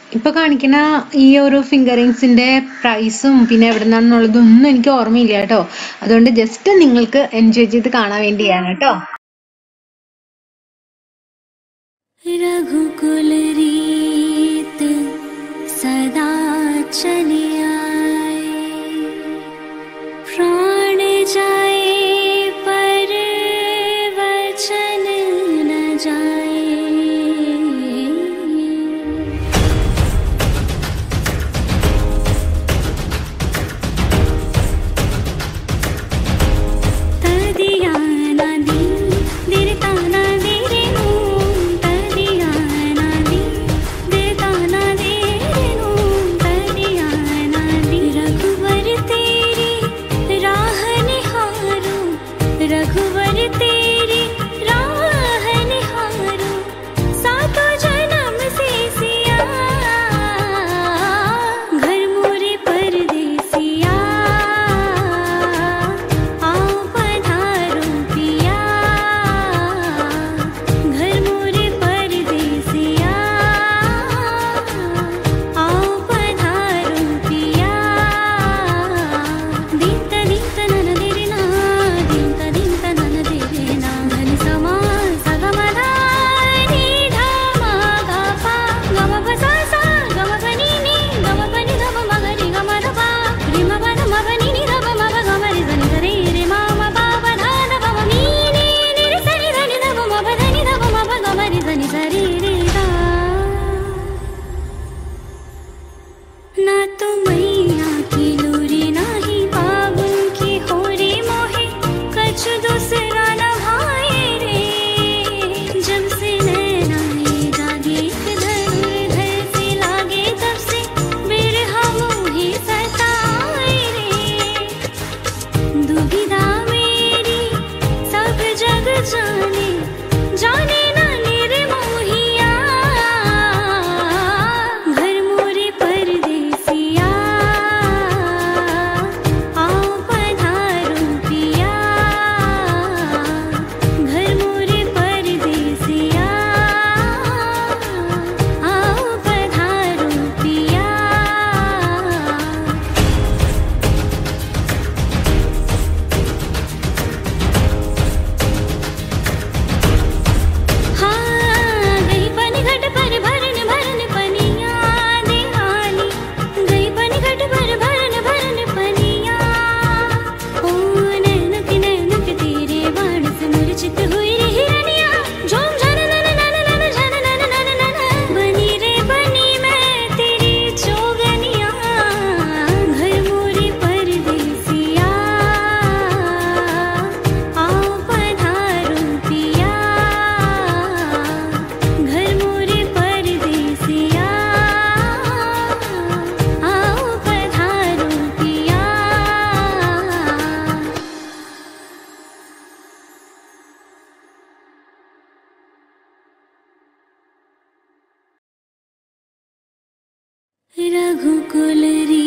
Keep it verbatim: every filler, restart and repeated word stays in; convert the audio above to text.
ഇപ്പൊ കാണിക്കുന്ന ഈ ഒരു ഫിംഗറിങ്സിന്റെ പ്രൈസും പിന്നെ എവിടുന്നാണെന്നുള്ളതൊന്നും എനിക്ക് ഓർമ്മയില്ല കേട്ടോ. അതുകൊണ്ട് ജസ്റ്റ് നിങ്ങൾക്ക് എൻജോയ് ചെയ്ത് കാണാൻ വേണ്ടിയാണ് കേട്ടോ. रघुकुल रीत सदा चली आए, प्राण जाए पर वचन न जाए। तदिया ना दी दिरता ना दे रे नू, तदिया ना दी दिरता ना दे रे नू, तदिया ना दी। रघुवर तेरी राह निहारो, रघुवर तेरी राह निहारो, सातों जन्म से सिया घर मोरे परदेसिया। आओ पधारो पिया घर मोरे परदेसिया, आओ पधारो पिया। दींत दींत नन देरे ना, दींत दींत नन देरे ना, धन समा सगमधा नी धा मा गा पा, गम प सा सा गम प नी नी, गम प नि ध प म ग रि ग म ध पा, रि म प ध म प नि नि ध प म प ग म रि ध नि ध रे रे म म प प ध ध प म नि नि नि रि स नि ध नि ध प म प ध नि ध प म प ग म रि ध नि ध रे रे गा। ना तो मैया की लोरी ना ही बाबू की होरी, मोहे कछु दूसरा न भाए रे। जब से नैना ये जागे एक धनुर्धर से लागे, तब से बिरहा मोहे सताए रे। दुविधा मेरी सब जग जाने, जाने ना निर्मोहिया घर मोरे परदेसिया। आओ पधारो पिया घर मोरे परदेसिया, आओ पधारो पिया। हाँ गई पनघट पर भरन भरन पनिया देवाली, गई पनघट पर भरन भरन पनिया। ओ नैनक नैनक तेरे बाण से मूर्छित हुई रे हिरनिया, झूम झन नन नन नन झन नन नन नन, बनी रे बनी मैं तेरी जोगनिया घर मोरे परदेसिया। आओ पधारो पिया घर मोरे परदेसिया, आओ पधारो पिया। रघुकुल री